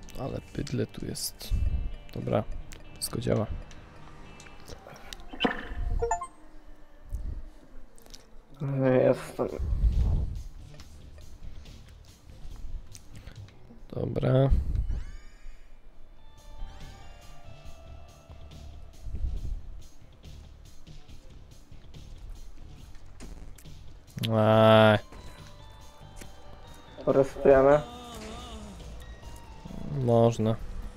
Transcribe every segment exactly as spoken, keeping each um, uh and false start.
Ale bydle tu jest. Dobra, wszystko działa. Jestem. Dobra. Eee, Restujemy. można.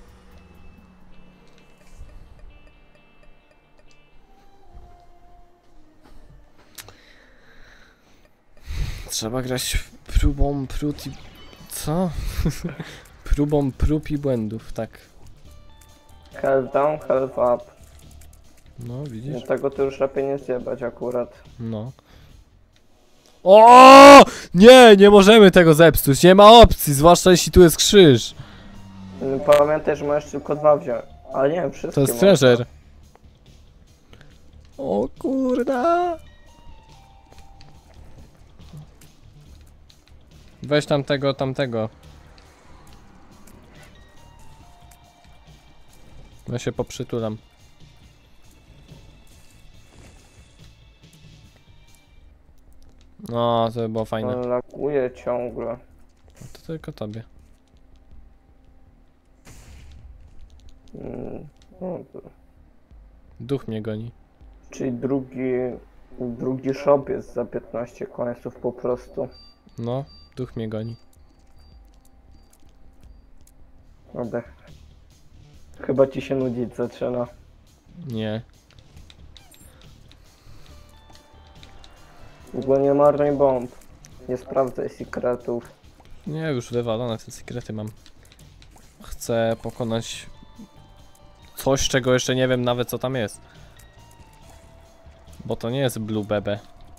Trzeba grać próbą prób i... Co? Próbą prób i błędów, tak. Health down, health up. No, widzisz? Tego to już lepiej nie zjebać akurat. No. O! Nie, nie możemy tego zepsuć, nie ma opcji, zwłaszcza jeśli tu jest krzyż. Pamiętaj, że możesz tylko dwa wziąć. Ale nie, wszystkie To jest można. treasure. O kurda. Weź tamtego, tamtego. Ja się poprzytulam. No, to by było fajne. On laguje ciągle. To tylko tobie. Mm, no to. Duch mnie goni. Czyli drugi... Drugi shop jest za piętnaście końców po prostu. No, duch mnie goni. Oddech. Chyba ci się nudzić zaczyna. Nie. W ogóle nie marnuj bomb. Nie sprawdzaj sekretów. Nie, już wywalone te sekrety mam. Chcę pokonać coś, czego jeszcze nie wiem nawet co tam jest. Bo to nie jest Blue Bebe.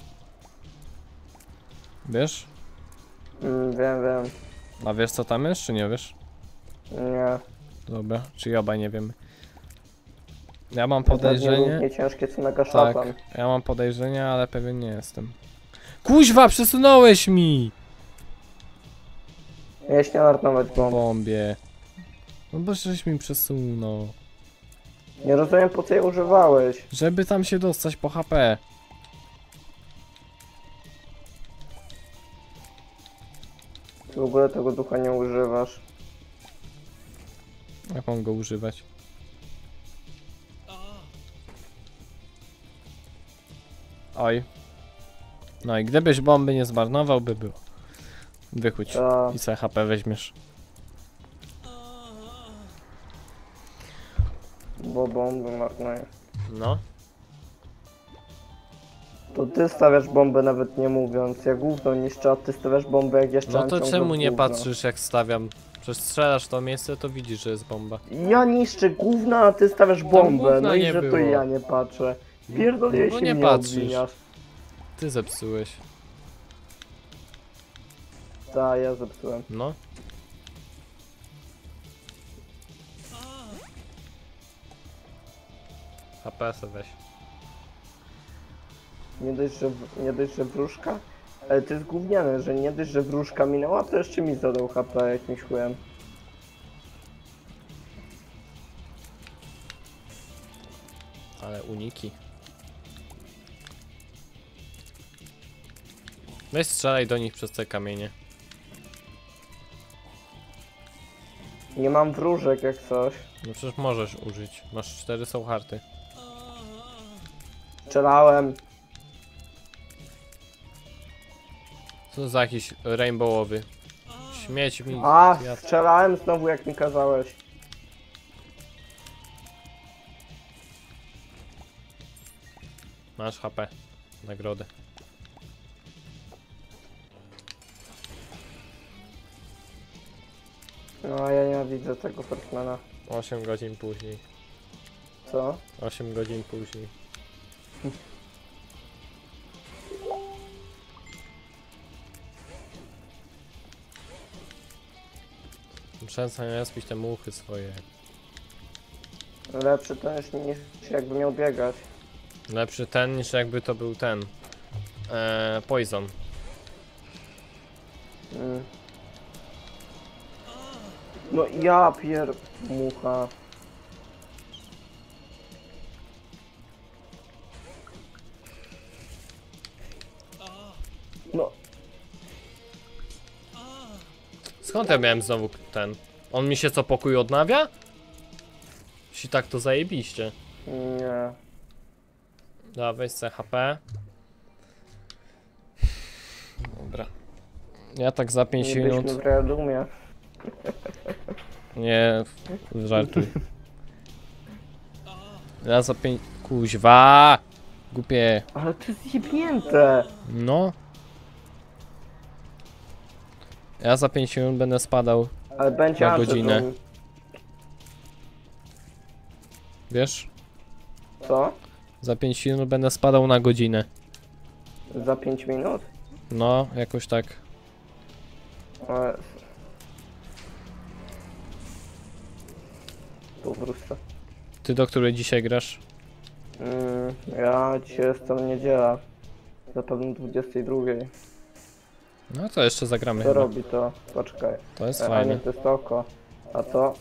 Wiesz? Mm, wiem, wiem. A wiesz co tam jest, czy nie wiesz? Nie. Dobra, czy obaj nie wiemy. Ja mam Pewnie podejrzenie. nie ciężkie co mega Tak, szatan. ja mam podejrzenie, ale pewien nie jestem. Kuźwa, przesunąłeś mi! Miałeś nie marnować bomb. Bombie. No bo żeś mi przesunął. Nie rozumiem po co je używałeś. Żeby tam się dostać po H P. Ty w ogóle tego ducha nie używasz. Jak mam go używać? Oj. No i gdybyś bomby nie zmarnował, by było. Wychódź. Ta. I sobie H P weźmiesz. Bo bomby marnuję. No. To ty stawiasz bombę nawet nie mówiąc. Ja gówno niszczę, a ty stawiasz bombę jak jeszcze No mam to ciągle czemu nie gówno. patrzysz jak stawiam? Przecież strzelasz w to miejsce, to widzisz, że jest bomba. Ja niszczę gówno, a ty stawiasz bombę. gówna No i nie że to było. ja nie patrzę. Pierdolę No się nie mnie patrzysz. obwiniasz. Ty zepsułeś. Tak, ja zepsułem. No. H P se weź. Nie dość, że, nie dość, że wróżka, ale to jest gówniane, że nie dość, że wróżka minęła, to jeszcze mi zadał H P jakimś chujem. Ale uniki. Weź strzelaj do nich przez te kamienie. Nie mam wróżek jak coś. No przecież możesz użyć. Masz cztery są harty. Strzelałem. Co za jakiś rainbowowy. Śmieć mi. A, Ja... strzelałem znowu jak mi kazałeś. Masz H P. Nagrodę. No, ja nienawidzę tego Fortmana. osiem godzin później. Co? osiem godzin później. Przestań respić te muchy swoje. Lepszy to niż, niż jakby miał biegać. Lepszy ten niż jakby to był ten. Eee, poison. Mm. No ja pier... mucha. No, Skąd ja miałem znowu ten? On mi się co pokój odnawia? Jeśli tak, to zajebiście. nie. Dobra, weź sobie H P. Dobra. Ja tak za pięć Nie minut. byliśmy w Readumie. Nie, żartuj. Ja za pięć... Kuźwa! Głupie. Ale to jest zjebnięte. No. Ja za pięć minut będę spadał. Ale będzie Na Antydotum. godzinę. Wiesz? Co? Za pięć minut będę spadał na godzinę. Za pięć minut? No, jakoś tak. Ale... Tu wrócę. Ty do której dzisiaj grasz? Mm, ja dzisiaj jestem niedziela. Zapewne dwudziestej drugiej. No to jeszcze zagramy Co chyba. robi to? Poczekaj. To jest E, A fajne. nie, to jest oko. A to?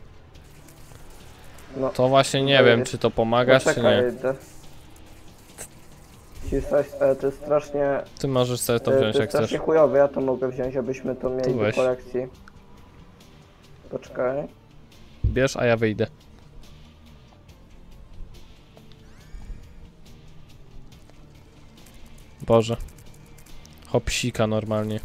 No, To właśnie nie To wiem, jest- czy to pomagasz, czy poczekaj. nie. To... Cisać, e, to jest strasznie... Ty możesz sobie to e, wziąć to jak jest strasznie chcesz. chujowe, ja to mogę wziąć, abyśmy to mieli To do weź. kolekcji. Poczekaj. Bierz, a ja wyjdę. Boże. Hopsika normalnie.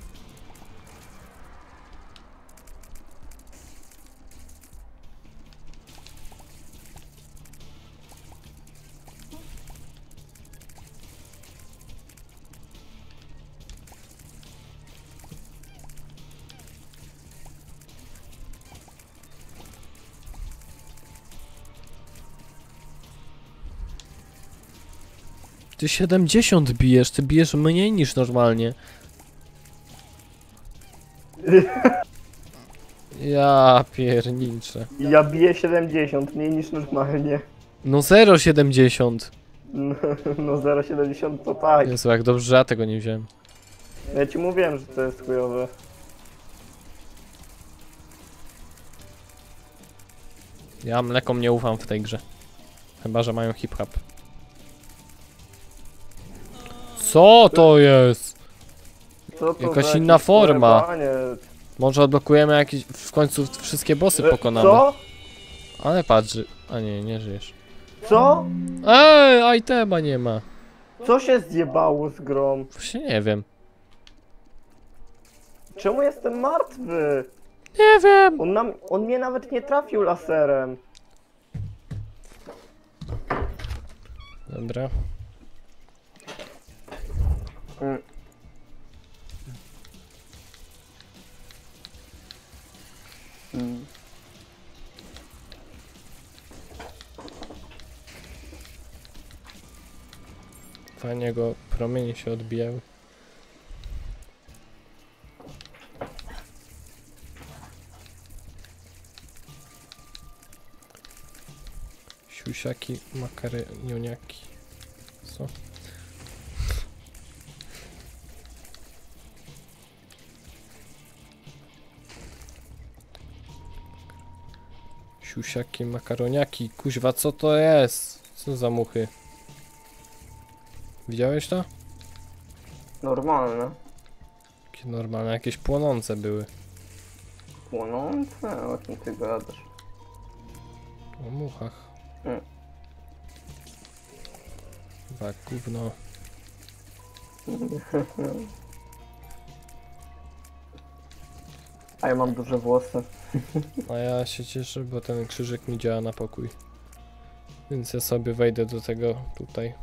Ty siedemdziesiąt bijesz, ty bijesz mniej niż normalnie. Ja pierniczę. Ja biję siedemdziesiąt, mniej niż normalnie. No zero siedemdziesiąt. No, no zero przecinek siedemdziesiąt to tak. Jezu, jak dobrze, że ja tego nie wziąłem. Ja ci mówiłem, że to jest chujowe. Ja mlekom nie ufam w tej grze. Chyba, że mają hip-hop. Co to jest? Co to Jakaś za inna jakieś forma. pojebanie? Może odblokujemy jakieś... W końcu wszystkie bossy E, pokonamy. Co? Ale patrz, ży- a nie, nie żyjesz. Co? Ej, itema nie ma. Co się zjebało z grą? Właśnie nie wiem. Czemu jestem martwy? Nie wiem. On, nam, on mnie nawet nie trafił laserem. Dobra. Mm. Mm. Fajnie go promienie się odbijały. Siusiaki, makaronioniaki. Co? Siusiaki, makaroniaki. Kuźwa, co to jest? Co za muchy? Widziałeś to? Normalne. Jakie normalne, jakieś płonące były. Płonące? O czym ty gadasz? O muchach. Mm. Chyba gówno. A ja mam duże włosy. A ja się cieszę, bo ten krzyżyk mi działa na pokój. Więc ja sobie wejdę do tego tutaj.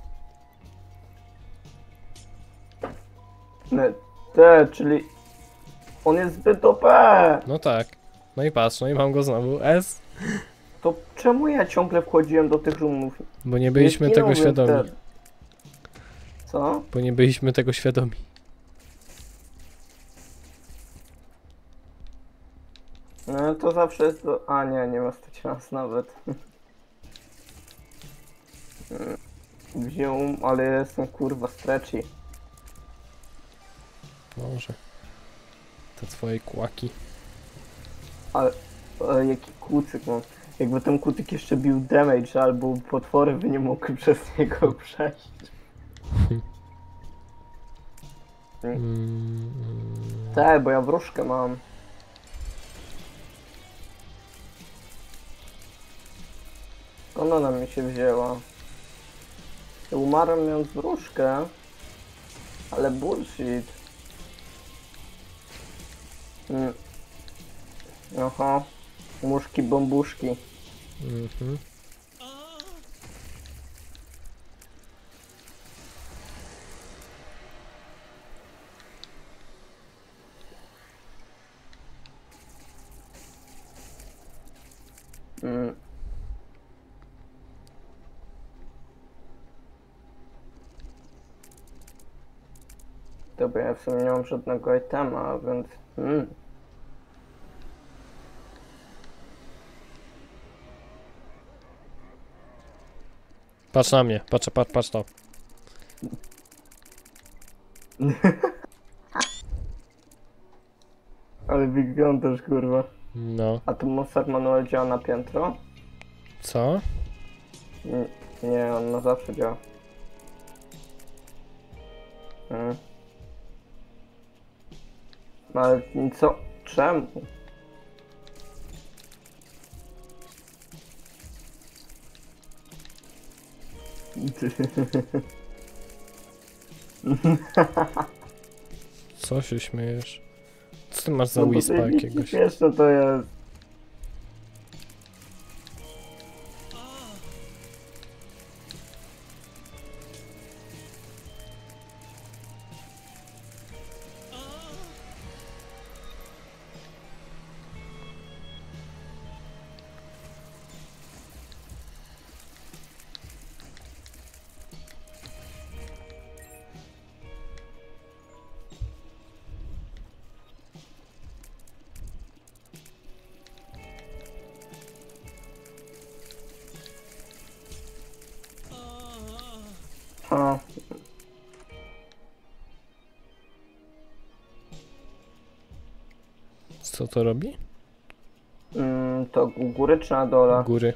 Ne, te, czyli... On jest zbyt O P! No tak. No i patrz, no i mam go znowu. S. To czemu ja ciągle wchodziłem do tych roomów? Bo nie byliśmy Nie tego zginąłbym świadomi. wtedy. Co? Bo nie byliśmy tego świadomi. No to zawsze jest do... A nie, nie ma stać nas nawet. Wziął, ale jestem kurwa stretchy. Może. Te twoje kłaki. Ale... O, jaki kucyk mam. Jakby ten kucyk jeszcze bił damage, albo potwory by nie mogły przez niego przejść. Mm, Tak, bo ja wróżkę mam. Skąd ona mi się wzięła? Umarłem mając wróżkę. Ale bullshit. Mm. Aha. Muszki, bombuszki. mhm. Mm. Dobra, ja w sumie nie mam żadnego itema, więc... Mm. Patrz na mnie, patrz, patrz, patrz to. Ale wyglądasz, kurwa. No. A to Monster Manual działa na piętro? Co? Nie, nie, on na zawsze działa. Mm. No ale co? Czemu? Co się śmiejesz? Co ty masz za No bo wispa to jest jakiegoś? śmieszne to jest. A, Co to robi? mm, to u góry czy na dole? Góry.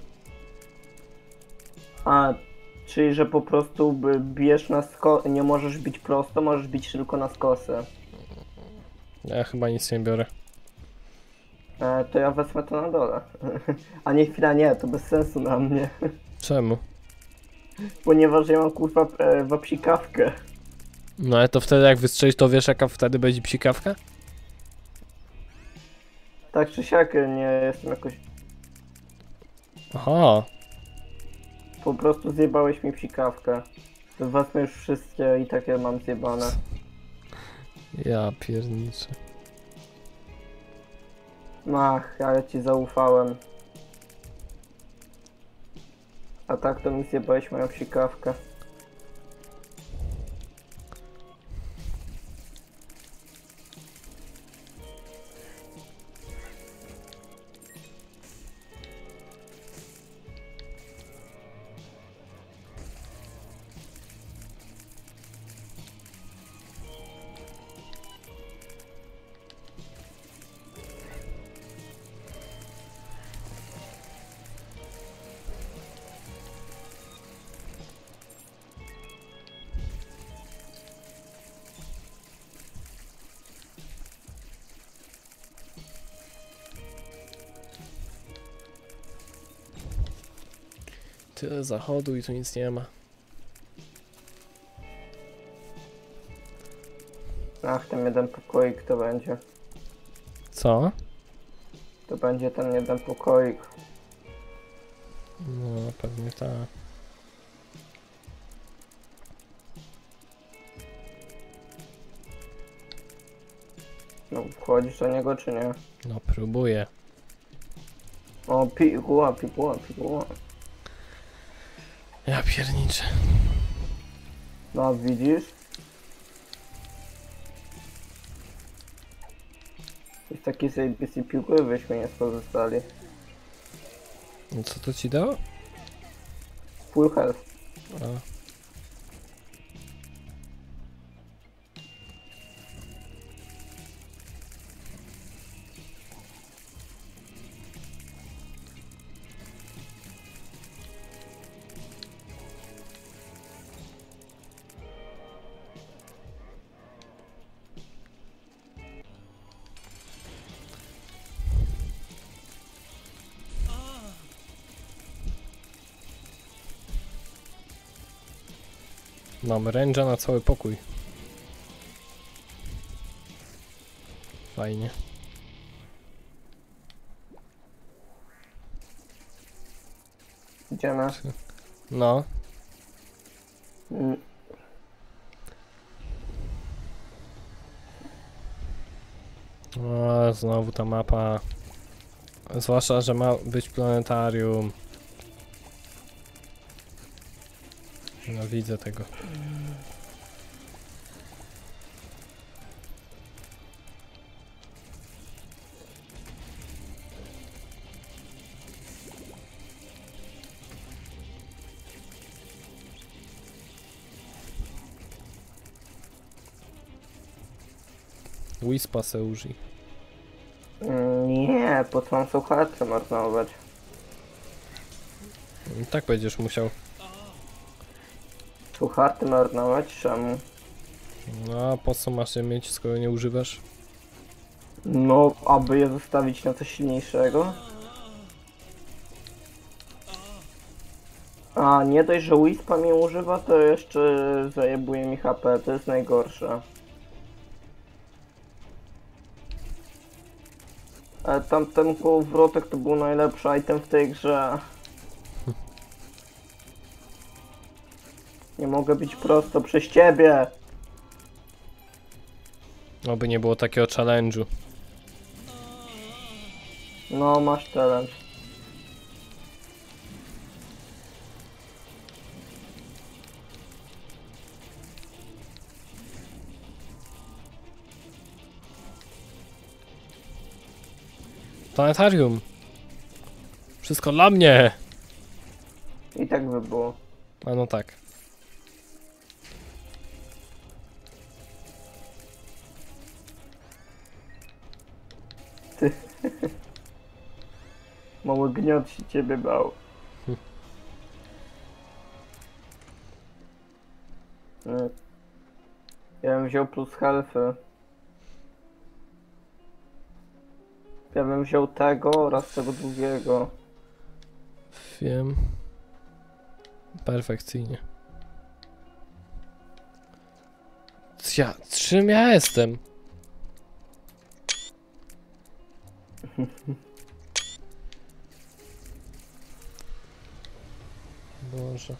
A, czyli że po prostu by- bijesz na sko... nie możesz bić prosto, możesz bić tylko na skosy. Ja chyba nic nie biorę. E, to ja wezmę to na dole. A nie, chwila, nie, to bez sensu na mnie. Czemu? Ponieważ ja mam kurwa e, wapsikawkę. No ale to wtedy jak wystrzelisz, to wiesz jaka wtedy będzie psikawka? Tak czy siak, nie jestem jakoś... Aha. Po prostu zjebałeś mi psikawkę. To wezmę już wszystkie i takie mam zjebane. Ja pierniczę. Ach, ale ci zaufałem. A tak to mi zjebałeś moją psikawkę. Tyle zachodu i tu nic nie ma. Ach, ten jeden pokoik to będzie. Co? To będzie ten jeden pokoik. No pewnie tak. No, wchodzisz do niego czy nie? No próbuję. O, piguła, piguła, piguła. Ja pierniczę. No, widzisz? Jest taki zajebisty piguły, byśmy nie skorzystali. No co to ci dało? Full health. A. Mam range'a na cały pokój. Fajnie. Idziemy. No. Mm, O, znowu ta mapa. Zwłaszcza, że ma być planetarium. No widzę tego. Wispa se użyj. mm, Nie, po co mam słuchawce marnować? I tak będziesz musiał. Słuchawki marnować? Czemu? No a po co masz je mieć, skoro nie używasz? No, aby je zostawić na coś silniejszego. A, nie dość, że Wispa mnie używa, to jeszcze zajebuje mi H P, to jest najgorsze. Ale tamten kołowrotek to był najlepszy item w tej grze. Nie mogę być prosto przez ciebie! Oby nie było takiego challenge'u. No, masz challenge. Planetarium! Wszystko dla mnie! I tak by było. A no tak. Ty. Mały gniot się ciebie bał. Mm. Ja bym wziął plus healthy. Ja bym wziął tego oraz tego drugiego. Wiem. Perfekcyjnie. Ja, czym ja jestem? Boże.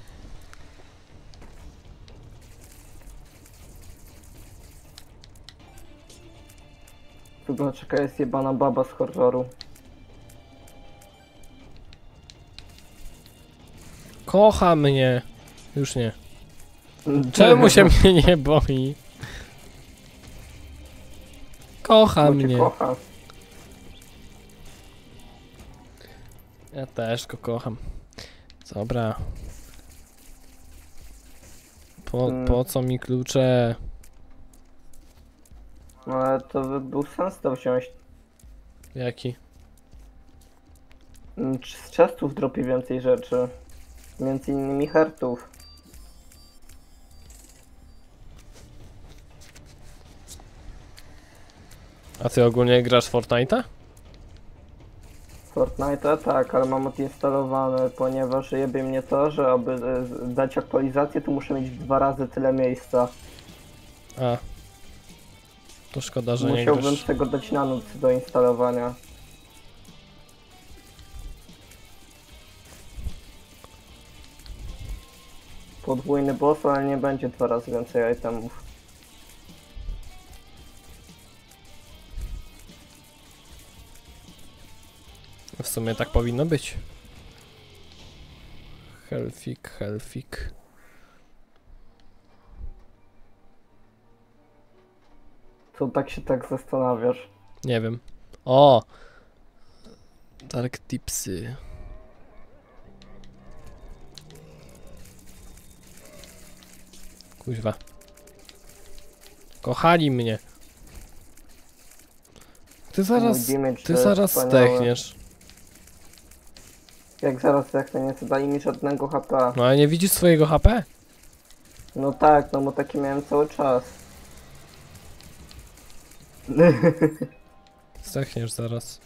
Tu czeka jest jebana baba z horroru. Kocha mnie. Już nie. Czemu się mnie nie boi? Kocha Bo cię mnie. kocha. Ja też go kocham. Dobra. Po, Hmm. po co mi klucze? No ale to by był sens to wziąć. Jaki? Mm, Z chestów dropi więcej rzeczy. Między innymi hertów. A ty ogólnie grasz w Fortnite'a? Fortnite tak, ale mam odinstalowany, ponieważ jebie mnie to, że aby e, z- dać aktualizację, to muszę mieć dwa razy tyle miejsca. A. To szkoda, że nie Musiałbym grasz. tego dać na noc do instalowania. Podwójny boss, ale nie będzie dwa razy więcej itemów. W sumie tak powinno być. Helfik, helfik. Co tak się tak zastanawiasz? Nie wiem. O! Dark tipsy. Kuźwa. Kochani mnie. Ty zaraz, Mój damage to ty jest zaraz wspaniałe. zdechniesz. Jak zaraz jak to nie chce dali mi żadnego H P. No ale nie widzisz swojego H P? No tak, no bo taki miałem cały czas. Zdechniesz zaraz.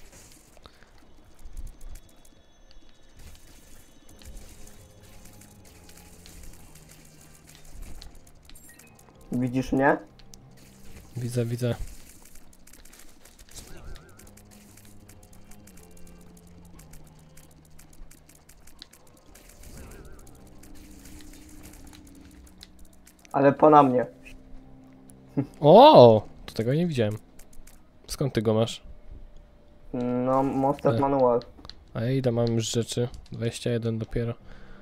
Widzisz mnie? Widzę, widzę. Ale po na mnie. O, to tego nie widziałem. Skąd ty go masz? No, Monster E. Manual. A ja ile mam już rzeczy? dwadzieścia jeden dopiero.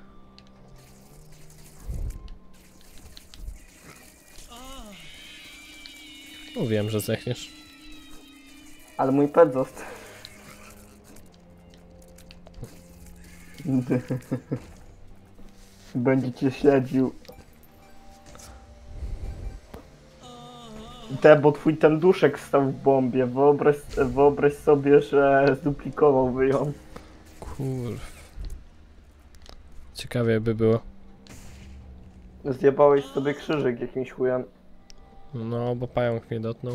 Mówiłem, że zechniesz. Ale mój pet został. Będzie cię śledził. Te, bo twój ten duszek stał w bombie. Wyobraź, wyobraź sobie, że zduplikowałby ją. Kurw. Ciekawie by było. Zjebałeś sobie krzyżyk jakimś chujem. No, bo pająk mnie dotknął.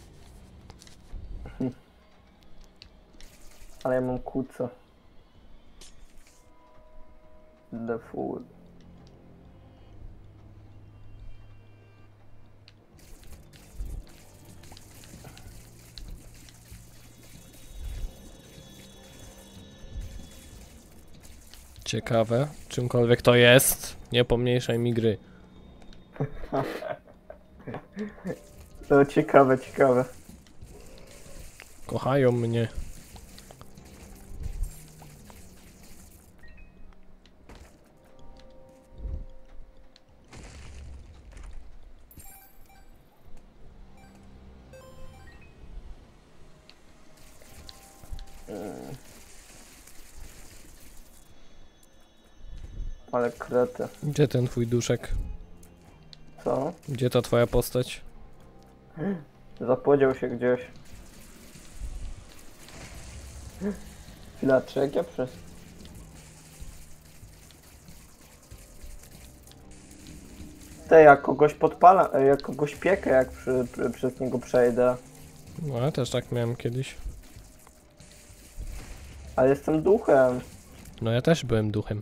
Ale ja mam kuca. The fool. Ciekawe, czymkolwiek to jest, nie pomniejszaj mi gry. To ciekawe, ciekawe. Kochają mnie. Ale krety. Gdzie ten twój duszek? Co? Gdzie ta twoja postać? Zapodział się gdzieś. Chwila, czy jak ja przez... Te, jak kogoś podpala, jak kogoś piekę, jak przy, przy, przez niego przejdę. No, ja też tak miałem kiedyś. Ale jestem duchem. No, ja też byłem duchem.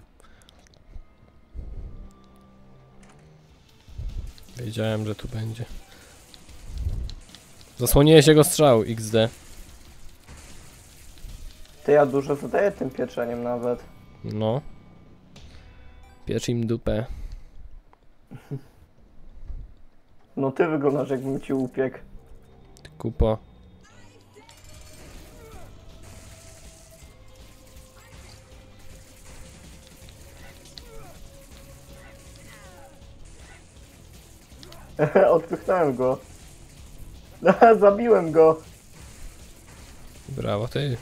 Wiedziałem, że tu będzie. Zasłoniłeś jego strzał, iks de. Ty, ja dużo zadaję tym pieczeniem nawet. No. Piecz im dupę. No ty wyglądasz, jakbym ci upiekł. Ty kupo. Odpychnąłem go. Zabiłem go. Brawo, ty.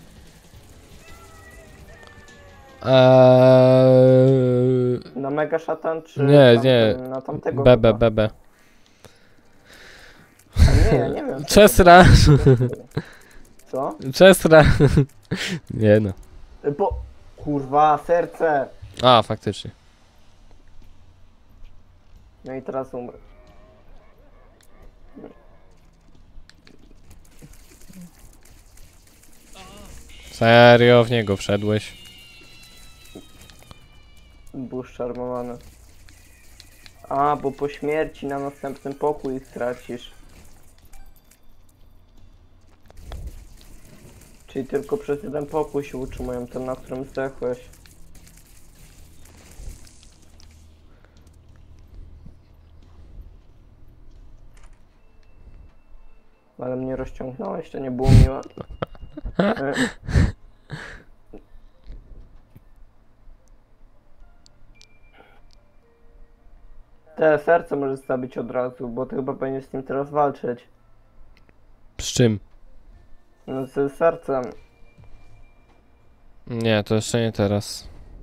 Eee... Na Mega Szatan czy Nie, tam, nie. na tamtego Bebe, chyba? bebe. A nie, ja nie wiem. Czesra. Co? Czesra. Nie no. Bo... Kurwa, serce. A, faktycznie. No i teraz umrę. Serio, w niego wszedłeś. Burz czarmowany. A, bo po śmierci na następnym pokój stracisz. Czyli tylko przez jeden pokój się utrzymują, ten na którym zdechłeś. Ale mnie rozciągnąłeś, to nie było miłe. E. Te serce możesz zabić od razu, bo ty chyba będziesz z nim teraz walczyć. Z czym? No, z sercem. Nie, to jeszcze nie teraz.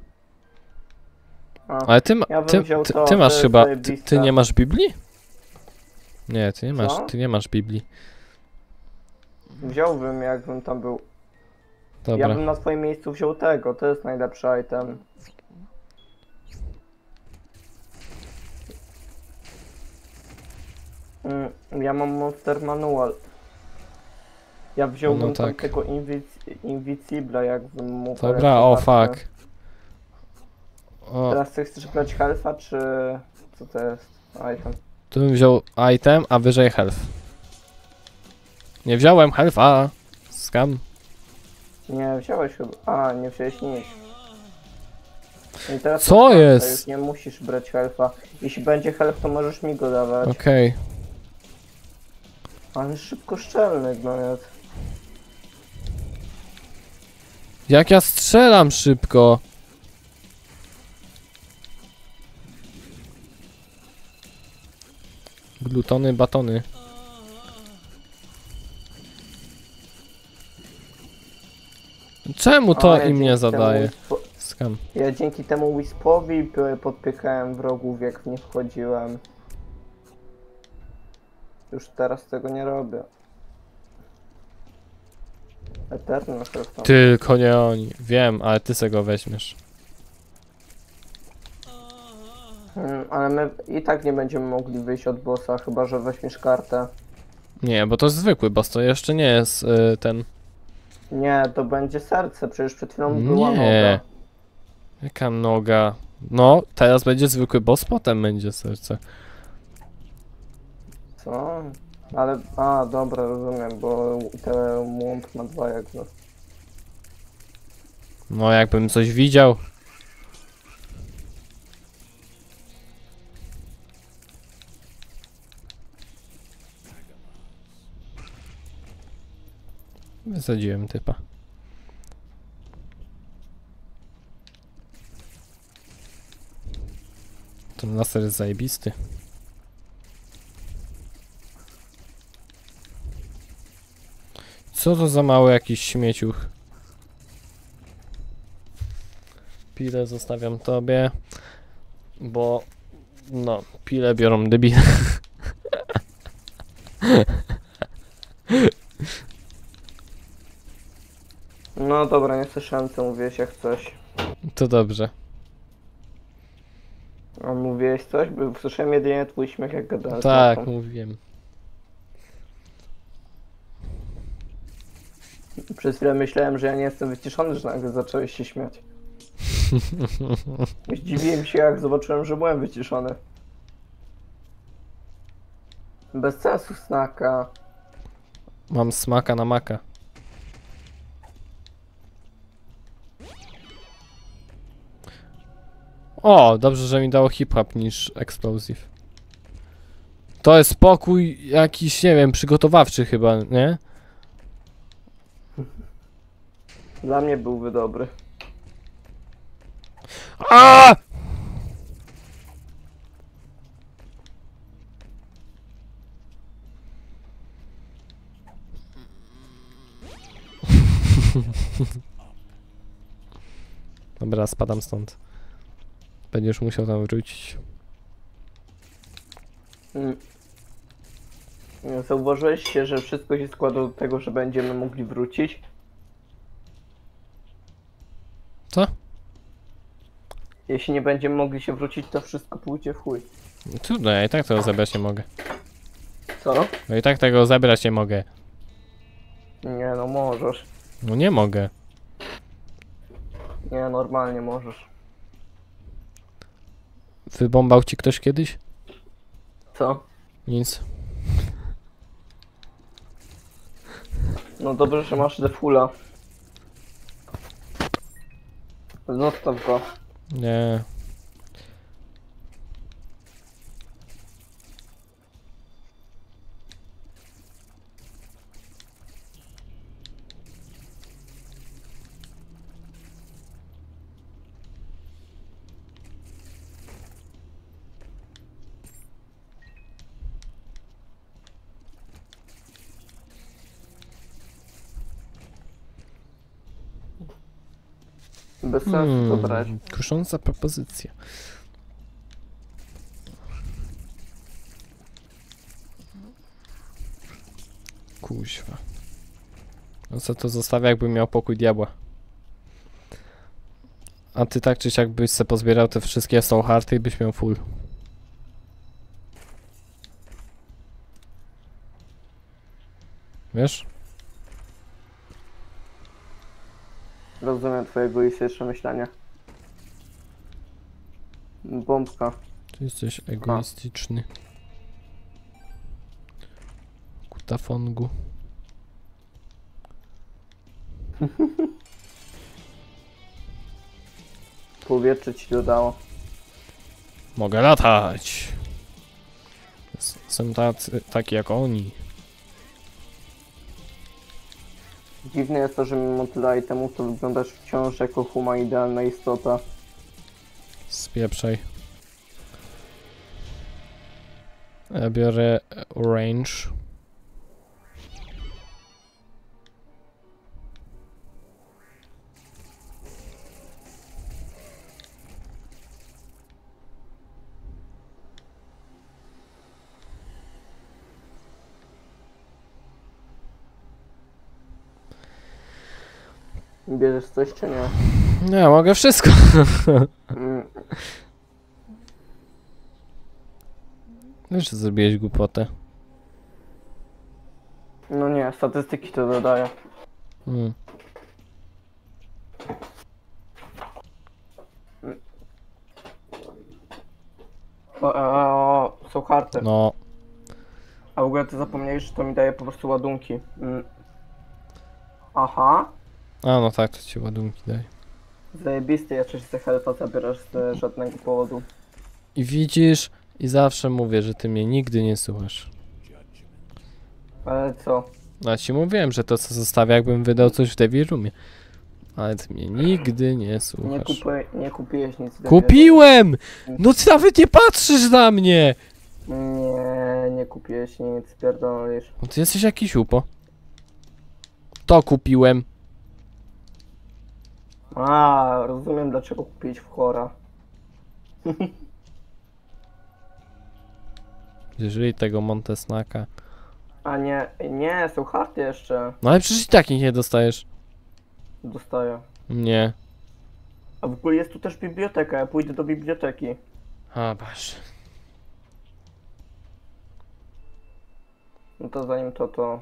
A, Ale ty, ma, ja bym ty, wziął ty, to, ty to masz jest chyba... Ty, zajebiste. ty nie masz Biblii? Nie, ty nie masz, Co? ty nie masz Biblii. Wziąłbym, jakbym tam był. Dobra. Ja bym na swoim miejscu wziął tego, to jest najlepszy item. Mm, ja mam Monster Manual. Ja wziąłbym No tam tak. tego invic Invincibla, jakbym mógł. Dobra, ale o to warto. fuck. O, Teraz ty chcesz grać Helfa, czy... co to jest? Item. Tu bym wziął item, a wyżej health. Nie wziąłem healtha. Skam. Nie, wziąłeś chyba. A, nie wziąłeś nic. I teraz Co to jest? Już nie musisz brać healtha. Jeśli będzie health, to możesz mi go dawać. Okej. Ale szybko szczelny gnojec. Jak ja strzelam szybko. Glutony, batony. Czemu to A, ja im nie dzięki zadaje? temu wispo- Skam. Ja dzięki temu Wispowi p- podpiekałem wrogów, jak w nie wchodziłem. Już teraz tego nie robię. Eternal Health. Tylko nie oni. Wiem, ale ty se go weźmiesz. Hmm, ale my i tak nie będziemy mogli wyjść od bossa, chyba że weźmiesz kartę. Nie, bo to jest zwykły boss, to jeszcze nie jest y, ten... Nie, to będzie serce, przecież przed chwilą była Nie. noga. Jaka noga? No, teraz będzie zwykły boss, potem będzie serce. Co? Ale, a dobra, rozumiem, bo te łąb ma dwa jakby. No, jakbym coś widział. Wysadziłem typa. Ten laser jest zajebisty. Co to za mały jakiś śmieciuch? Pile zostawiam tobie, bo no, pile biorą debile. No dobra, nie słyszałem co mówiłeś jak coś. To dobrze. A mówiłeś coś? Bo słyszałem jedynie twój śmiech jak gadałem. z Tak, matką. mówiłem. Przez chwilę myślałem, że ja nie jestem wyciszony, że nagle zacząłeś się śmiać. Zdziwiłem się jak zobaczyłem, że byłem wyciszony. Bez sensu snaka. Mam smaka na maka. O, dobrze, że mi dało hip-hop niż explosive. To jest pokój jakiś, nie wiem, przygotowawczy chyba, nie? Dla mnie byłby dobry. A! Dobra, spadam stąd. Będziesz musiał tam wrócić. Mm. Zauważyłeś się, że wszystko się składa do tego, że będziemy mogli wrócić? Co? Jeśli nie będziemy mogli się wrócić, to wszystko pójdzie w chuj. Trudno, ja i tak tego zebrać nie mogę. Co? No i tak tego zebrać nie mogę. Nie no, możesz. No nie mogę. Nie, normalnie możesz. Wybombał ci ktoś kiedyś? Co? Nic. No dobrze, że masz defula. Zostaw go. Nie. Bez sensu to brać. Hmm, kusząca propozycja. Kuźwa. No co to zostawia, jakbym miał pokój diabła. A ty tak czy siak byś se pozbierał te wszystkie soul hearty i byś miał full. Wiesz? Rozumiem twoje egoistyczne myślenie. Bombka. Ty jesteś egoistyczny. Stafongu. Powietrze ci dodało. Mogę latać. S- Są tacy, taki jak oni. Dziwne jest to, że mimo tyle itemów to wyglądasz wciąż jako huma idealna istota. Spieprzaj. Ja biorę range. Bierzesz coś czy nie? Nie, mogę wszystko. Mm, Wiesz, że zrobiłeś głupotę. no nie, statystyki to dodaje. Hmm. O, o, o, są karty. No, A w ogóle ty zapomniałeś, że to mi daje po prostu ładunki. Mm. Aha. a no tak, to ci ładunki daj. Zajebisty, ja coś z helpa zabierasz z żadnego powodu. I widzisz, i zawsze mówię, że ty mnie nigdy nie słuchasz. Ale co? A ci mówiłem, że to co zostawia, jakbym wydał coś w Devil Roomie. Ale ty mnie nigdy nie Nie, słuchasz. kupuj, nie kupiłeś nic. Kupiłem! No ty nawet nie patrzysz na mnie! Nie, nie kupiłeś nic, pierdolisz. No ty jesteś jakiś upo. To kupiłem. A, rozumiem dlaczego kupić w chora. Jeżeli tego Montesnaka. A nie, nie, są harty jeszcze. No ale przecież i tak ich nie dostajesz. Dostaję. Nie. A w ogóle jest tu też biblioteka, ja pójdę do biblioteki. A, Boże. No to zanim to, to...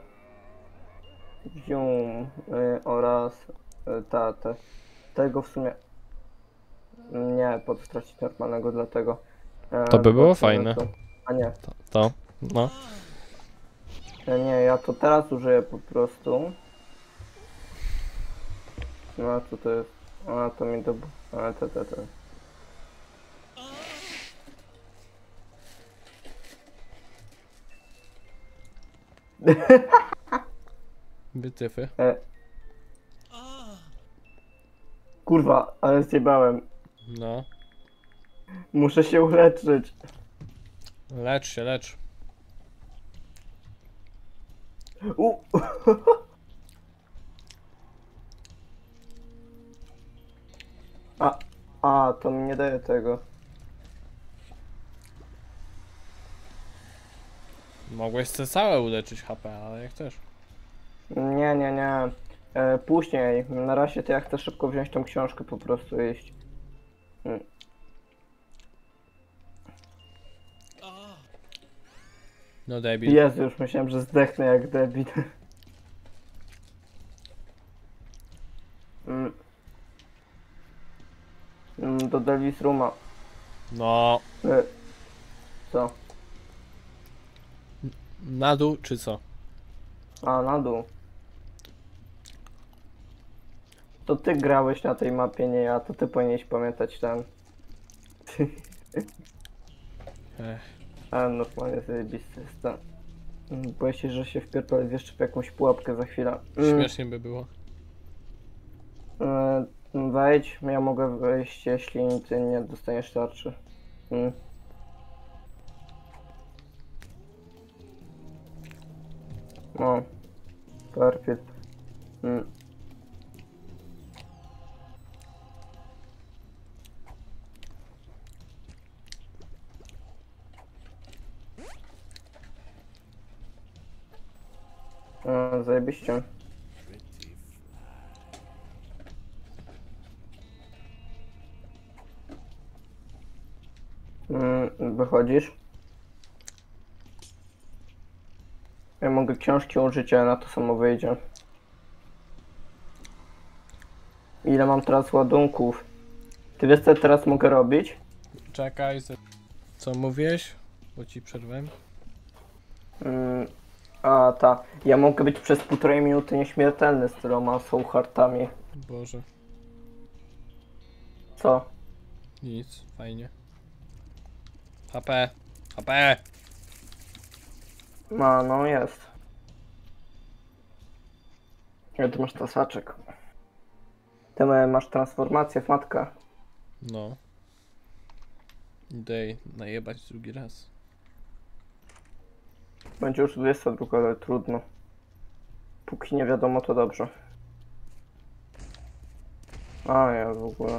Zium y, oraz y, ta, te, tego w sumie... Nie, pod stracić normalnego, dlatego... E, To by było to- fajne. to- A nie, To, to. No. e, nie, ja to teraz użyję po prostu. No a co to jest? A to mi do... A te, te, te. Wytyfy. E. Kurwa, ale zjebałem. No. Muszę się uleczyć. Lecz się, lecz. U. A, a, to mi nie daje tego. Mogłeś sobie całe uleczyć H P, ale jak też. Nie, nie, nie. E, później. Na razie to ja chcę szybko wziąć tą książkę, po prostu iść. Mm. No debil. Jezu, już myślałem, że zdechnę jak debil. Mm. Mm, Do Devil's Rooma. No. E, co? Na dół czy co? A, na dół. To ty grałeś na tej mapie, nie ja, to ty powinieneś pamiętać ten. Ech. A normalnie zajebisty jest ten. Mm, Boję się, że się wpierdolę jeszcze w jakąś pułapkę za chwilę. Mm, Śmiesznie by było. e, Wejdź, ja mogę wejść, jeśli ty nie dostaniesz tarczy. Mm. No. Perfekt. Mm. E, zajebiście. Mm, wychodzisz? Ja mogę książki użyć, ale na to samo wyjdzie. Ile mam teraz ładunków? Ty wiesz co ja teraz mogę robić? Czekaj, co mówiłeś? Bo ci przerwałem. Mm, A ta, ja mogę być przez półtorej minuty nieśmiertelny z tyloma soul heartami. Boże. Co? Nic, fajnie. H P. H P. Ma, no jest. Ja tu masz tasaczek. Ty e, masz transformację w matkę. No. Idę najebać drugi raz. Będzie już dwudziesta druga, ale trudno. Póki nie wiadomo, to dobrze. A ja w ogóle.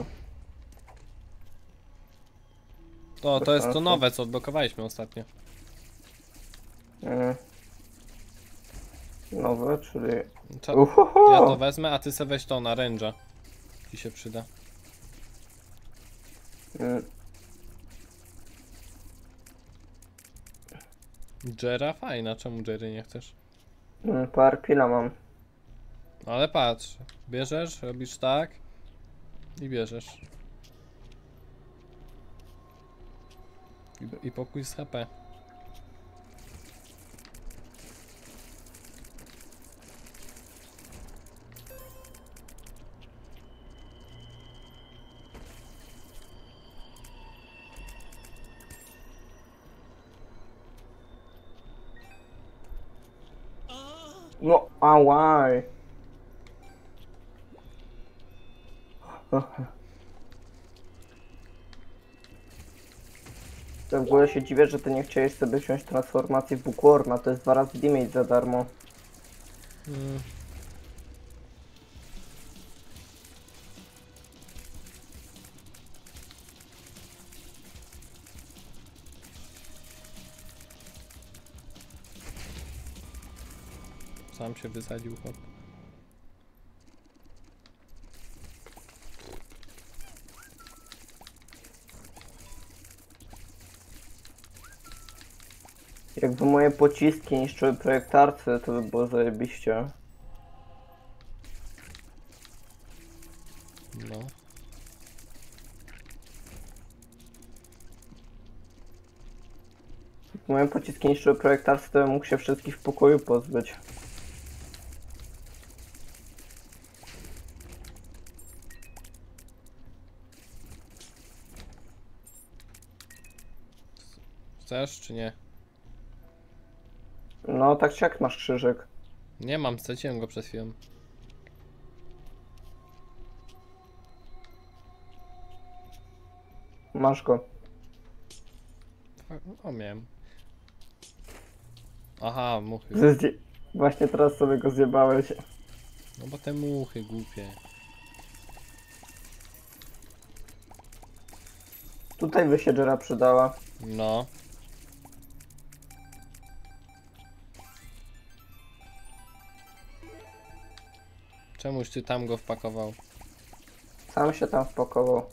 To, to jest to sensu. nowe, co odblokowaliśmy ostatnio. Mm. Nowe, czyli... To, Uhuhu! ja to wezmę, a ty se weź to na ręża. Ci się przyda. Mm. Jera fajna, czemu Jerry nie chcesz? Mm, Power pila mam. Ale patrz, bierzesz, robisz tak i bierzesz. I, i pokój z H P. No, ałaj. To w ogóle się dziwię, że ty nie chciałeś sobie wziąć transformacji w Bookworma, to jest dwa razy damage za darmo. Mm. Sam się wysadził chłop. Jakby moje pociski niszczyły projektarcy, to by było zajebiście. No. Jak moje pociski niszczyły projektarcy, to bym mógł się wszystkich w pokoju pozbyć. Chcesz czy nie? No tak czy jak masz krzyżyk. Nie mam, straciłem go przed chwilą. Masz go. O, miałem. Aha, muchy. Zje- Właśnie teraz sobie go zjebałeś. No bo te muchy głupie. Tutaj by się Jera przydała. No. Czemuś ty tam go wpakował? Sam się tam wpakował.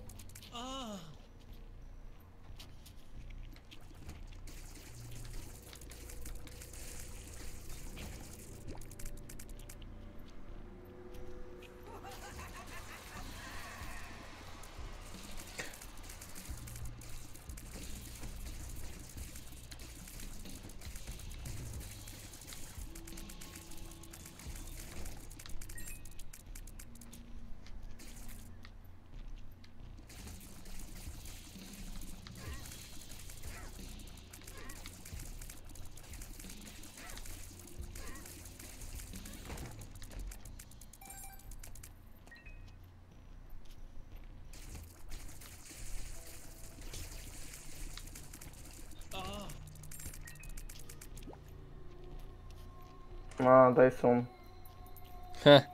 No, daj są. Heh.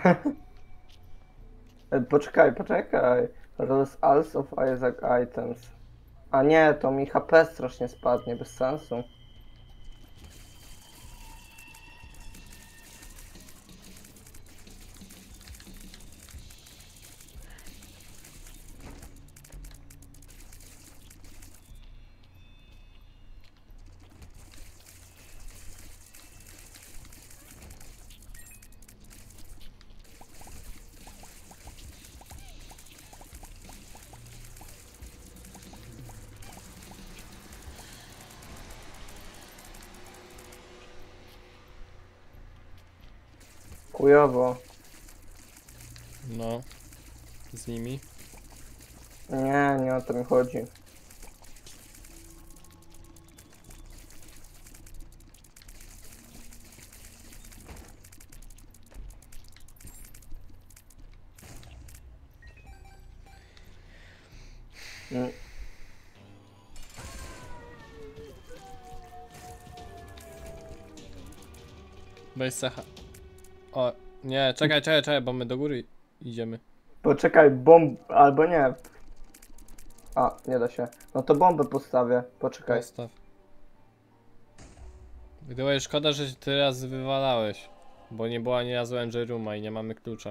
E, Poczekaj, poczekaj. Rolls als of Isaac items. A nie, to mi H P strasznie spadnie, bez sensu. chujowo. No. Z nimi. Nie, nie o to mi chodzi. Mm. Weź cecha. O, nie, czekaj, czekaj, czekaj, bo my do góry idziemy. Poczekaj, bomb... albo nie. A, nie da się. No to bombę postawię. Poczekaj. Postaw. Gdyby szkoda, że się ty raz wywalałeś. Bo nie była nie razu Engine Rooma i nie mamy klucza.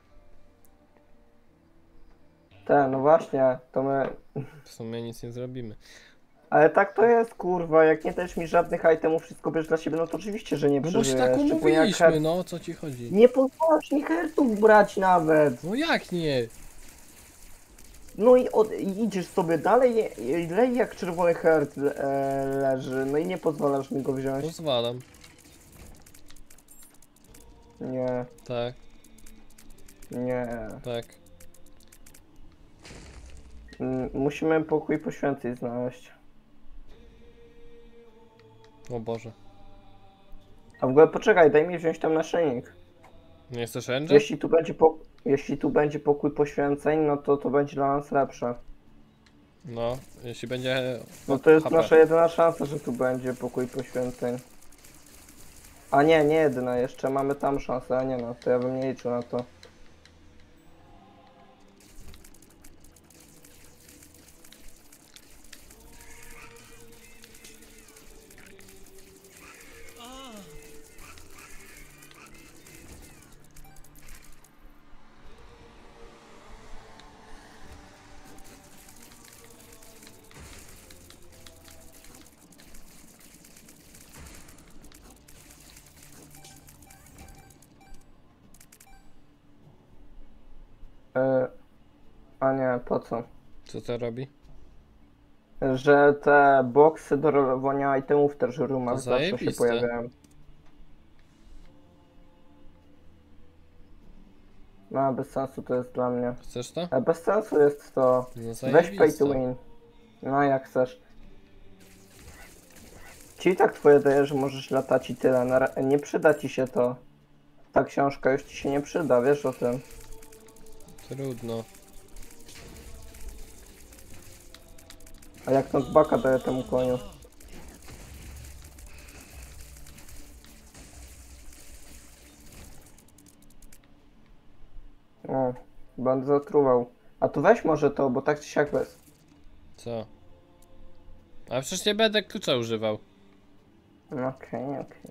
Te, no właśnie, to my... W sumie nic nie zrobimy. Ale tak to jest, kurwa, jak nie dajesz mi żadnych itemów, wszystko bierz dla siebie, no to oczywiście, że nie No bo się przeżyjesz. tak Szczególnie jak umówiliśmy, her- no o co ci chodzi? Nie pozwalasz mi hertów brać nawet. No jak nie? No i od, i idziesz sobie dalej, i lej jak czerwony hert e, leży, no i nie pozwalasz mi go wziąć. Pozwalam. Nie, Tak, nie. tak. Mm, Musimy pokój poświęceń znaleźć. O Boże. A w ogóle poczekaj, daj mi wziąć tam naszyjnik. Nie chcesz Engine? Jeśli tu będzie, po, jeśli tu będzie pokój poświęceń, no to to będzie dla nas lepsze. No, jeśli będzie... No to jest H P. nasza jedyna szansa, że tu będzie pokój poświęceń. A nie, nie jedyna, jeszcze mamy tam szansę, a nie no, to ja bym nie liczył na to. E, a nie, po co? Co to robi? Że te boksy do rolowania itemów w też roomach To zawsze się zajebiste. pojawiają. No, bez sensu to jest dla mnie. Chcesz to? E, bez sensu jest to. No Weź pay to zajebiste. win. No, jak chcesz. Ci tak twoje daje, że możesz latać i tyle. Na ra- nie przyda ci się to. Ta książka już ci się nie przyda, wiesz o tym. Trudno. A jak knockbacka daje temu koniu? O, będę zatruwał. A to weź może to, bo tak czy siak bez. Co? A przecież nie będę klucza używał. Okej, okej.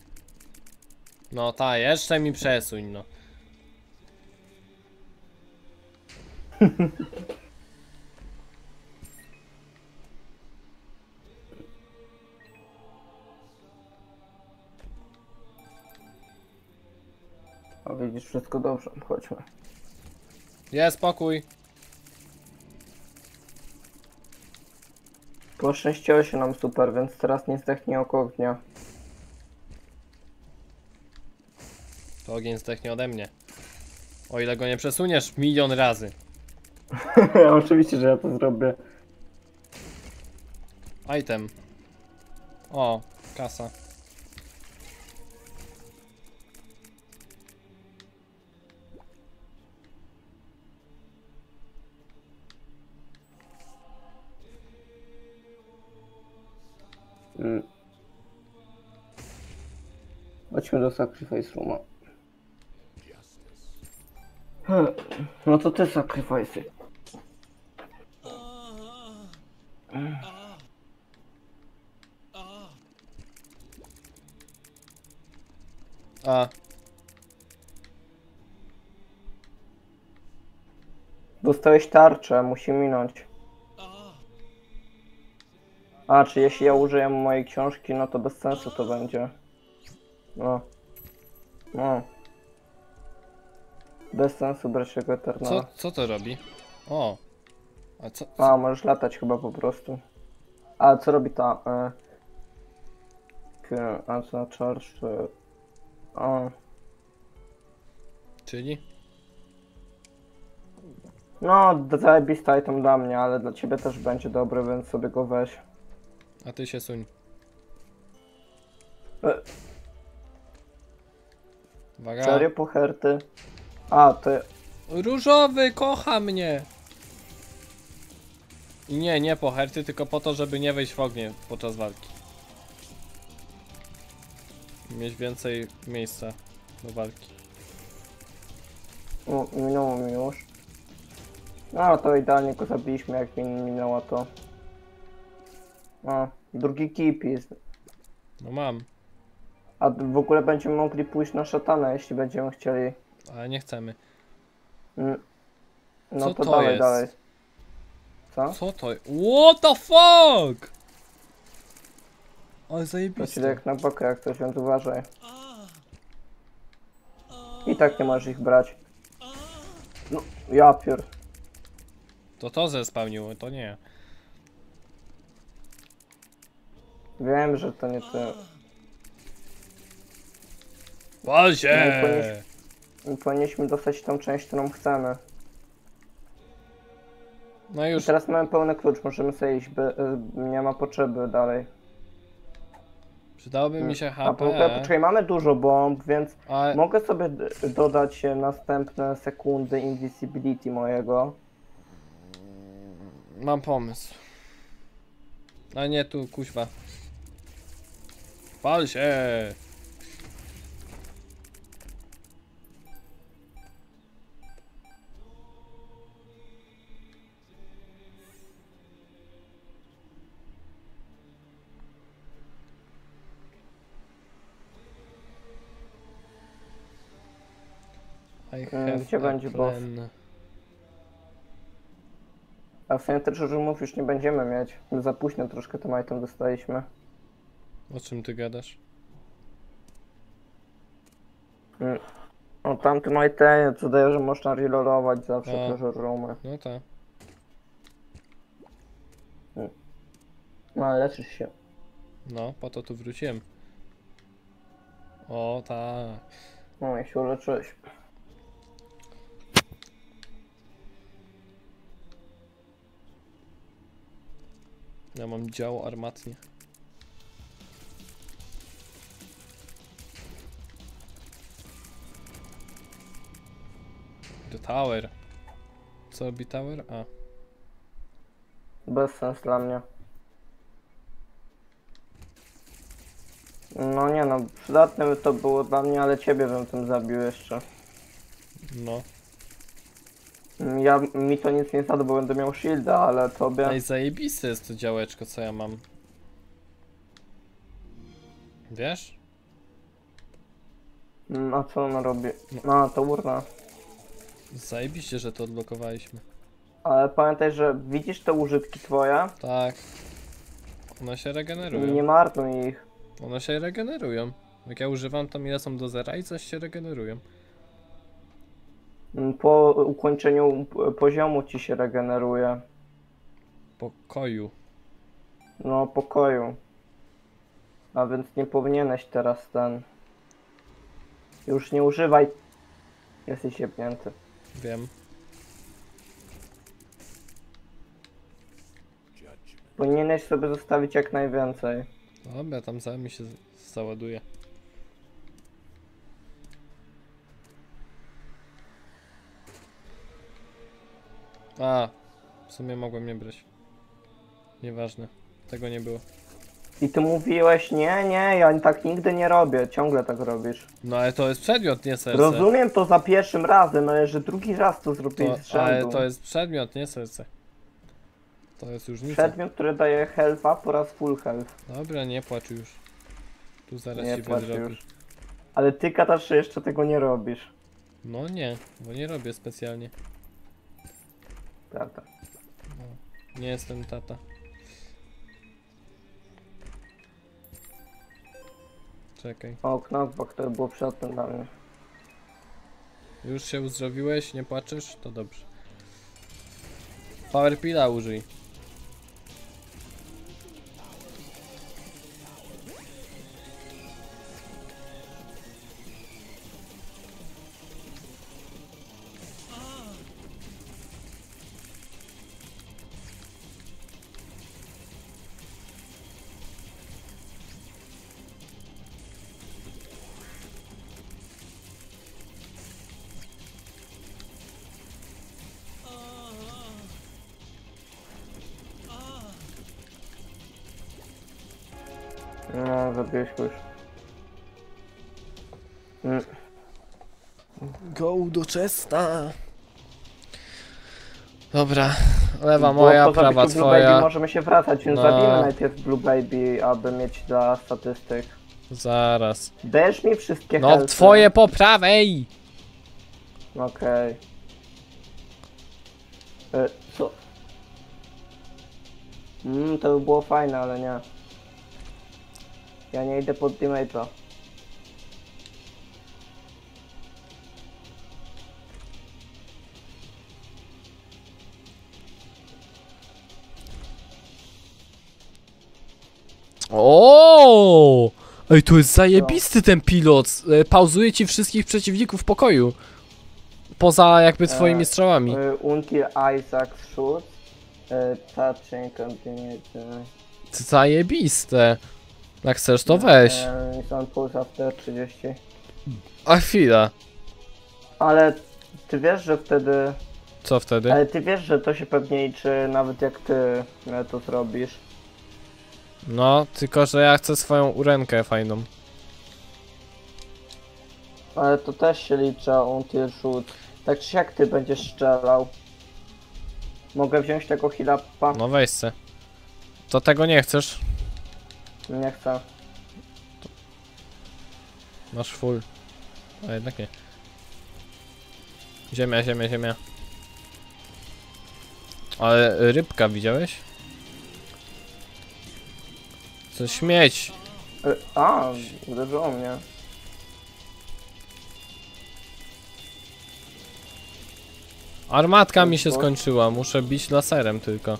No ta, jeszcze mi przesuń, no. O, widzisz, wszystko dobrze, chodźmy. Jest spokój. Poszczęściło się nam super, więc teraz nie zdechnie oko ognia. To ogień zdechnie ode mnie. O ile go nie przesuniesz milion razy. Oczywiście, że ja to zrobię. Item. O, kasa. Mm. Chodźmy do Sacrifice Rooma. Hmm. No to ty Sacrifice. A, Dostałeś tarczę, musi minąć. A, czy jeśli ja użyję mojej książki, no to bez sensu to będzie. No. No. Bez sensu brać tego co, Eternala. co to robi? O. A co? A, możesz latać chyba po prostu. A, co robi ta... E... K- A, co na charge... e, O. Czyli? No, zajebista item dla mnie, ale dla ciebie też będzie dobry, więc sobie go weź. A ty się suń. E, Uwaga. Serio po herty? A, to... Różowy kocha mnie! I nie, nie po herty, tylko po to, żeby nie wejść w ognie podczas walki. Mieć więcej miejsca do walki. O, minęło mi już. No, to idealnie go zabiliśmy, jak mi minęło to. A, drugi kip jest. No mam, A w ogóle będziemy mogli pójść na szatana, jeśli będziemy chcieli. ale nie chcemy. Mm. No Co to, to dalej, jest? dalej. Co? Co to? What the fuck? Ale To ci zajebiste. jak na bokę, jak coś, więc uważaj. I tak nie możesz ich brać. No, ja pier... To to zespałniło, to nie. Wiem, że to nie ty. Wal No i się! powinniśmy, powinniśmy dostać tą część, którą chcemy. No I już, teraz mamy pełny klucz, możemy sobie iść, by, y, nie ma potrzeby dalej. przydałoby mi się A w ogóle, H P, poczekaj, mamy dużo bomb, więc ale mogę sobie d- dodać e, następne sekundy invisibility mojego. mam pomysł. A nie tu, kuźwa. Wal się! I have gdzie a będzie boss? plan. A w sumie też roomów już nie będziemy mieć. Za późno troszkę ten item dostaliśmy. O czym ty gadasz? Mm. O tamtym itemie, co daje, że można reloadować zawsze A. treasure roomy. No tak. No ale leczysz się. No, po to tu wróciłem. O tak. No i się uleczyłeś. Ja mam dział armatnie. The Tower. Co robi Tower? A. Bez sens dla mnie. No nie no, przydatne by to było dla mnie, ale ciebie bym tym zabił jeszcze. No. Ja, mi to nic nie zada, bo będę miał shielda, ale tobie... Ej, zajebiste jest to działeczko, co ja mam. Wiesz? Mm, A co ona robi? No to urna. Zajebiście, że to odblokowaliśmy. Ale pamiętaj, że widzisz te użytki twoje? Tak. One się regenerują. Nie marnuj ich. One się regenerują. Jak ja używam, to mi lecą do zera i coś się regenerują. Mm, Po ukończeniu p- poziomu ci się regeneruje. Pokoju. No, pokoju. A więc nie powinieneś teraz ten... Już nie używaj. Jesteś jebnięty. Wiem. Powinieneś sobie zostawić jak najwięcej. Dobra, tam za mi się z- załaduje. A, w sumie mogłem nie brać. Nieważne. Tego nie było. I ty mówiłeś, nie, nie, ja tak nigdy nie robię. Ciągle tak robisz. No ale to jest przedmiot, nie serce. Rozumiem to za pierwszym razem, ale że drugi raz to zrobiłeś To, z ale rzędu. to jest przedmiot, nie serce. To jest różnica. Przedmiot, który daje health'a po raz full health. Dobra, nie płacz już. Tu zaraz Nie ci płacz wydrobi. już. Ale ty, Katarze, jeszcze tego nie robisz. No nie, bo nie robię specjalnie. Prawda. Nie jestem tata. Czekaj. O, knockback, to było przydatne dla mnie. Już się uzdrowiłeś, nie płaczesz? To dobrze. Power pilla użyj. No, zabiłeś go już. Mm. Go do chesta. Dobra, lewa Bo moja, po prawa zabiciu Blue Baby twoja. możemy się wracać, więc No. zabijmy najpierw Blue Baby, aby mieć dla statystyk. Zaraz. Dajesz mi wszystkie No healthy. twoje po prawej! Okej. Okay. Co? Mmm, to by było fajne, ale nie. Ja nie idę pod teammate'a. O! Ej, tu jest zajebisty ten pilot. E, Pauzuje ci wszystkich przeciwników w pokoju. Poza jakby twoimi E, strzałami. Y, Until Isaac shoot. Y, touching continuity. Zajebiste. Jak chcesz, to weź. Y, Sun pulse after trzydzieści. A chwila. Ale ty wiesz, że wtedy... Co wtedy? Ale ty wiesz, że to się pewnie liczy nawet jak ty e, to zrobisz. No, tylko że ja chcę swoją urenkę fajną. Ale to też się liczy until shoot. Tak czy jak ty będziesz strzelał. Mogę wziąć tego heal-upa? No weź se. To tego nie chcesz? Nie chcę. Masz full. A jednak nie. Ziemia, ziemia, ziemia. Ale rybka widziałeś? Co śmieć. Y, a, uderzyło mnie. Armatka mi się skończyła, muszę bić laserem tylko.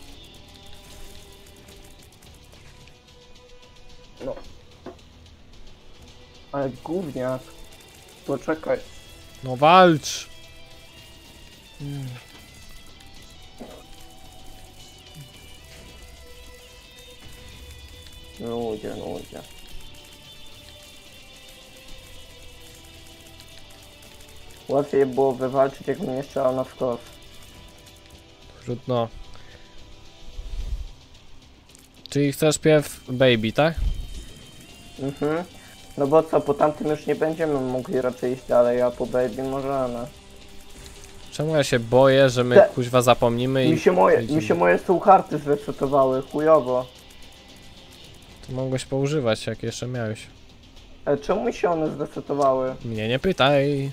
No. Ale gówniak. Poczekaj. No walcz! Ludzie, ludzie. Łatwiej było wywalczyć, jakbym nie strzelał na wskos. Trudno. Czyli chcesz pierw baby, tak? Mhm. No bo co, po tamtym już nie będziemy mogli raczej iść dalej, a po baby możemy. Czemu ja się boję, że my Te- kuźwa zapomnimy i... Mi się moje, idziemy? mi się moje sucharty zresetowały, chujowo. To mogłeś poużywać, jak jeszcze miałeś. Ale czemu mi się one zresetowały? Mnie nie pytaj.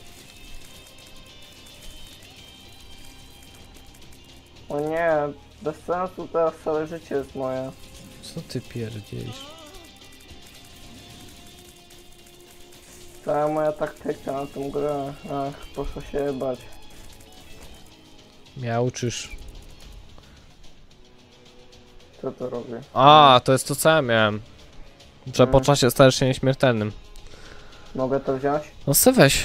O nie, bez sensu teraz całe życie jest moje. Co ty pierdzielisz? Cała moja taktyka na tą grę. Ach, poszło się bać. Miałczysz. Co to robi? A, to jest to co ja miałem. Że po Mm. czasie stajesz się nieśmiertelnym. Mogę to wziąć? No se weź.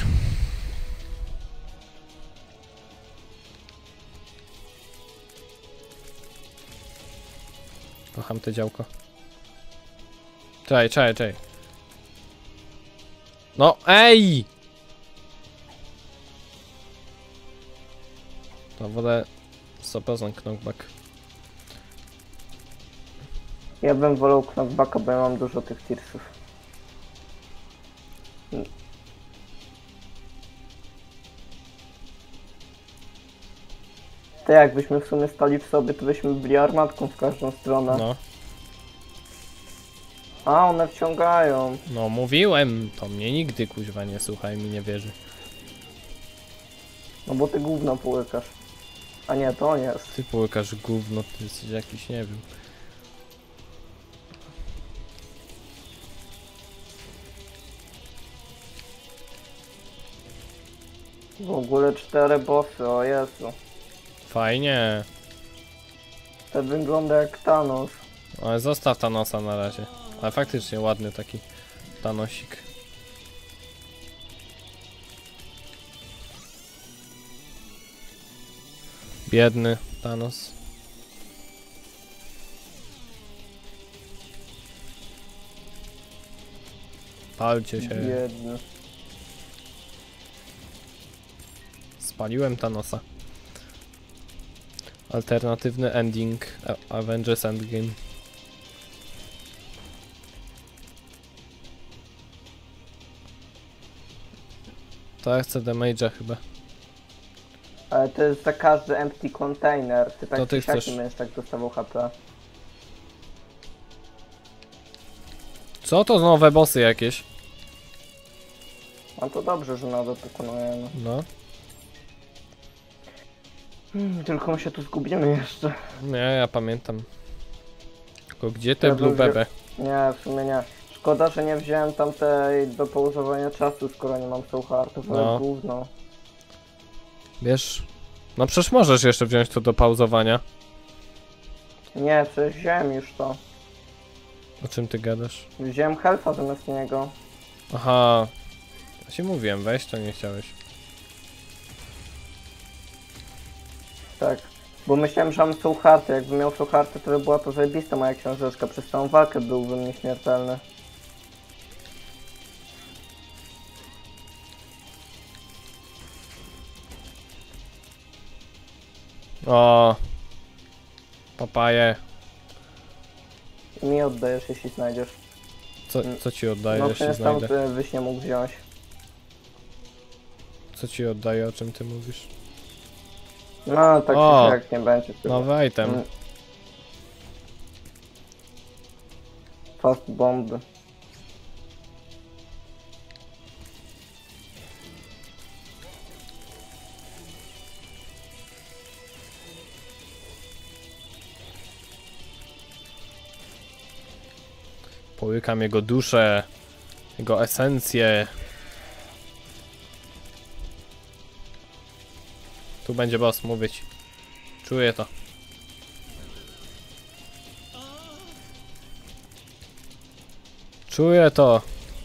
Kocham te działko. Czekaj, czekaj, czekaj. No, ej! To wolę sto procent knockback. Ja bym wolał knockbacka, bo ja mam dużo tych tearsów. To jakbyśmy w sumie stali w sobie, to byśmy byli armatką w każdą stronę. No, A, one wciągają. no mówiłem, to mnie nigdy kuźwa nie słuchaj, mi nie wierzy. No bo ty gówno połykasz. A nie, to on jest. Ty połykasz gówno, ty jesteś jakiś, nie wiem. W ogóle cztery bossy, o Jezu. Fajnie. To wygląda jak Thanos. Ale zostaw Thanosa na razie. Ale faktycznie ładny taki Thanosik. Biedny Thanos. Palcie się. Biedny. Spaliłem Thanosa. Alternatywny ending A- Avengers Endgame. To ja chcę damage'a chyba. Ale to jest za każdy empty container. Ty tak To ty czy siak chcesz. nie będziesz tak dostawał H P. Co to nowe bossy jakieś? No to dobrze, że nowe pokonujemy. No. Hmm, tylko my się tu zgubimy jeszcze. Nie, ja pamiętam. Tylko gdzie te Ja blue bym wziął- bebe? Nie, w sumie nie. Szkoda, że nie wziąłem tamtej do pauzowania czasu, skoro nie mam soul heartów, ale No. gówno. Wiesz? No przecież możesz jeszcze wziąć to do pauzowania. Nie, przecież wziąłem już to. O czym ty gadasz? Wziąłem health'a zamiast niego. Aha. Ja ci mówiłem, weź to nie chciałeś. Tak. Bo myślałem, że mam soul hearty. Jakbym miał soul hearty, to by była to zajebista moja książeczka. Przez całą walkę byłbym nieśmiertelny. O. Papaje. I mi oddajesz, jeśli znajdziesz. Co, co ci oddaję, No jeśli przecież tam znajdę? ty byś nie mógł wziąć. Co ci oddaję, o czym ty mówisz? No tak O! czy jak nie będzie. chyba. Nowy item. Mm. Fast bomby. Połykam jego duszę. Jego esencję. Tu będzie boss, mówić. Czuję to. Czuję to.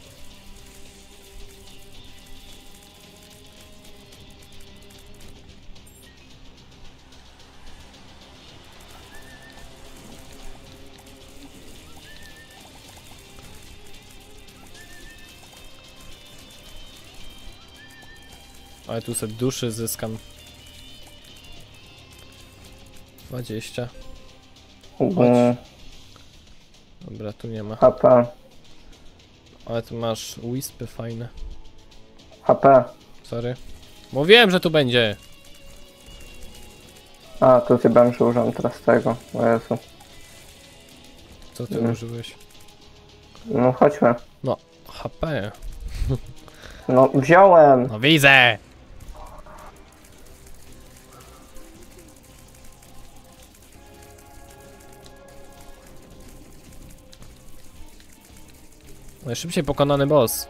Ale tu sobie duszy zyskam. dwadzieścia. Mm, Dobra, tu nie ma. H P. Ale tu masz wispy fajne. H P. Sorry. Mówiłem, że tu będzie. A, to chyba że użyłem teraz tego. O Jezu. Co ty Mm. użyłeś? No chodźmy. No, H P. No wziąłem. No widzę. Najszybciej pokonany boss.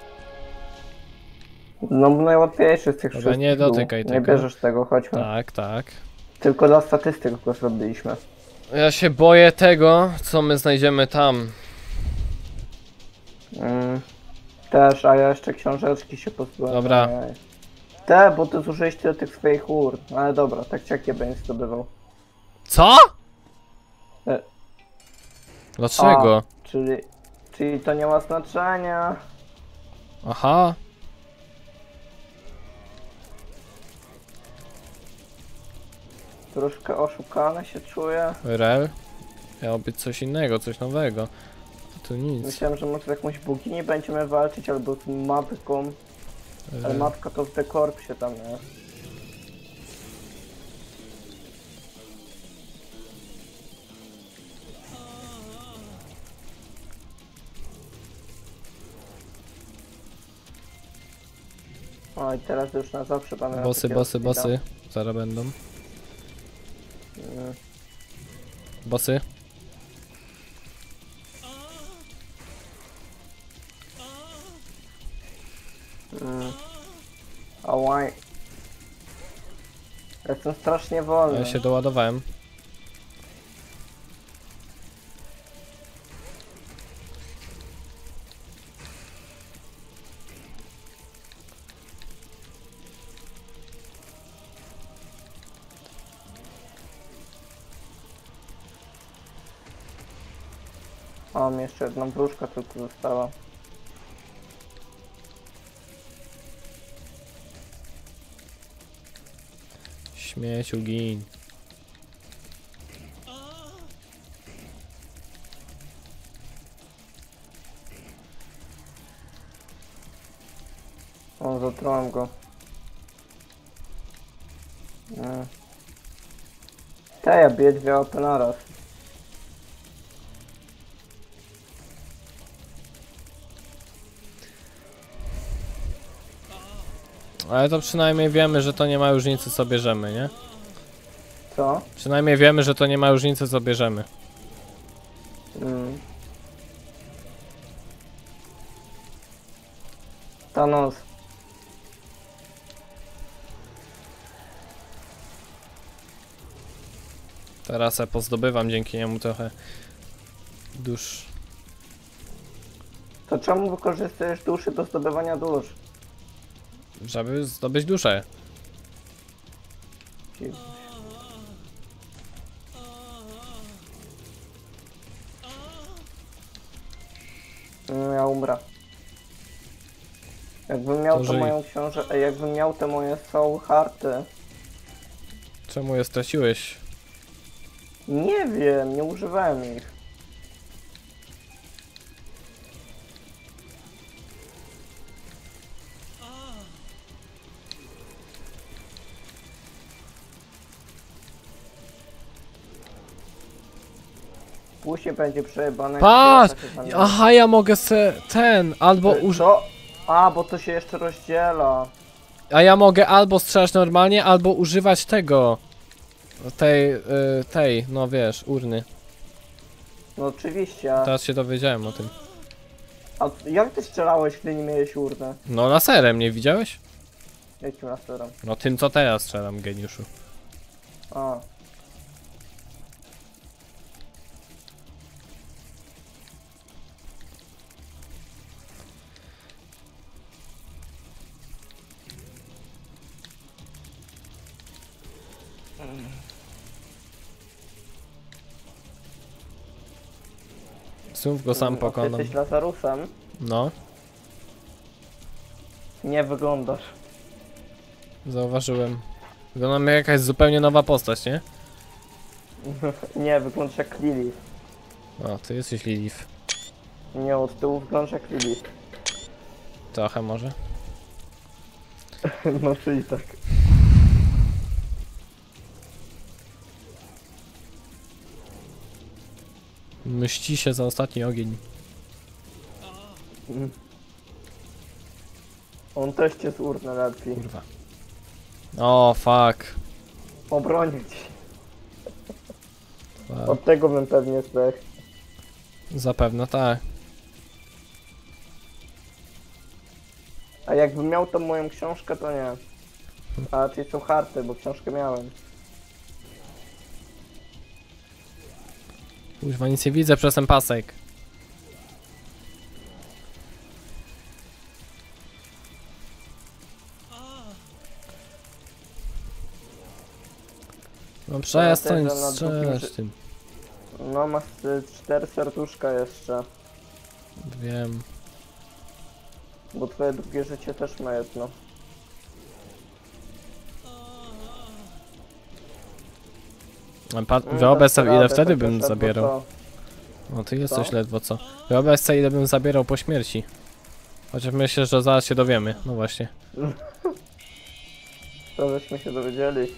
No najłatwiejszy z tych Dobra, wszystkich nie był. dotykaj Nie tego. bierzesz tego, chodźmy. Tak, tak. Tylko dla statystyk go zrobiliśmy. Ja się boję tego, co my znajdziemy tam. Mm. Też, a ja jeszcze książeczki się pozbyłem. Dobra. Ajaj. Te, bo ty zużyłeś tyle tych swoich ur. Ale dobra, tak czy jak je będziesz zdobywał. Co? E. Dlaczego? A, czyli, czyli to nie ma znaczenia. Aha. Troszkę oszukane się czuję. Rel? Miało być coś innego, coś nowego. A tu nic. Myślałem, że może z jakąś bogini będziemy walczyć, albo z matką. Ale E, matka to w The Corpsie tam jest. O i teraz już na zawsze będę Bossy, takiego bossy, speeda. bossy. Zaraz będą. Mm. Bossy. Mm. Ałaj. Jestem strasznie wolny. Ja się doładowałem. O, mi jeszcze jedna wróżka tylko została. Śmieciu gin. O, zatrułem go. Nie. Te, ja biję dwie A P naraz. Ale to przynajmniej wiemy, że to nie ma różnicy, co bierzemy, nie? Co? Przynajmniej wiemy, że to nie ma różnicy, co bierzemy. Mm. Thanos. Teraz ja pozdobywam dzięki niemu trochę dusz. To czemu wykorzystujesz duszy do zdobywania dusz? Żeby zdobyć duszę. No, ja umrę. Jakbym miał To to żyj. moją książę, ej, jakbym miał te moje soul hearty. Czemu je straciłeś? Nie wiem, nie używałem ich. Później będzie przejebane. Patrz! jak się zamieni. Aha, ja mogę se ten, albo Ty, uż... co? A, bo to się jeszcze rozdziela. A ja mogę albo strzelać normalnie, albo używać tego. Tej, y, tej, no wiesz, urny. No oczywiście. A, Teraz się dowiedziałem o tym. a jak ty strzelałeś, gdy nie miałeś urnę? No laserem, nie widziałeś? Jakim laserem? No tym, co teraz strzelam, geniuszu. A. Znów go sam A ty pokonam. jesteś Lazarusem? No, Nie wyglądasz. zauważyłem. Wygląda mi jakaś zupełnie nowa postać, nie? Nie, wyglądasz jak Lilith. O, ty jesteś Lilith. Nie, od tyłu wyglądasz jak Lilith. Trochę może. No czyli tak. Mści się za ostatni ogień. Mm. On też cię z urny lepi. Kurwa. O, fuck. Obronię ci. fuck. Od tego bym pewnie zdechł. Zapewne tak. A jakbym miał tą moją książkę, to nie. A raczej są harty, bo książkę miałem. Kurwa, nic nie widzę przez ten pasek. No przestań Ja też na drugim strzelać ży- tym. No masz y, cztery serduszka jeszcze. Wiem. Bo twoje drugie życie też ma jedno. A Pa Mm, wyobraź dasz sobie, ile radę, wtedy tak bym też ledwo zabierał. co. O, ty jesteś Co? ledwo co. Wyobraź sobie, ile bym zabierał po śmierci. Chociaż myślę, że zaraz się dowiemy. No właśnie. To żeśmy się dowiedzieli.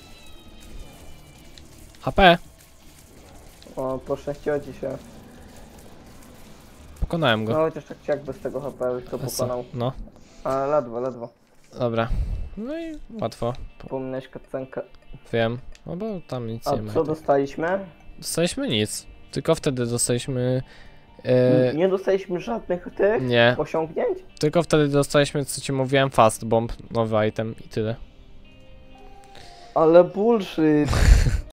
H P! O, poszczęściło ci się. Pokonałem No go. chociaż tak jak bez tego H P byś to A co? pokonał. No, Ale ledwo, ledwo. dobra. No i łatwo. Wspomniałeś cutscenkę. Wiem. No bo tam nic A nie ma. co dostaliśmy? Dostaliśmy nic. Tylko wtedy dostaliśmy... E, Nie dostaliśmy żadnych tych nie. osiągnięć? Tylko wtedy dostaliśmy, co ci mówiłem, fast bomb. Nowy item i tyle. Ale bullshit.